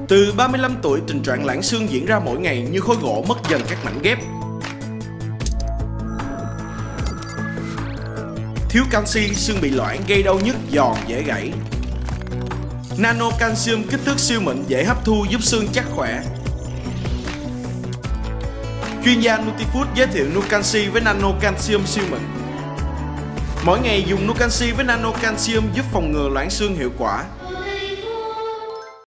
Từ 35 tuổi, tình trạng loãng xương diễn ra mỗi ngày như khối gỗ mất dần các mảnh ghép. Thiếu canxi, xương bị loãng gây đau nhức, giòn, dễ gãy. Nano Calcium kích thước siêu mịn, dễ hấp thu giúp xương chắc khỏe. Chuyên gia Nutifood giới thiệu Nucanxi với Nano Calcium siêu mịn. Mỗi ngày dùng Nucanxi với Nano Calcium giúp phòng ngừa loãng xương hiệu quả.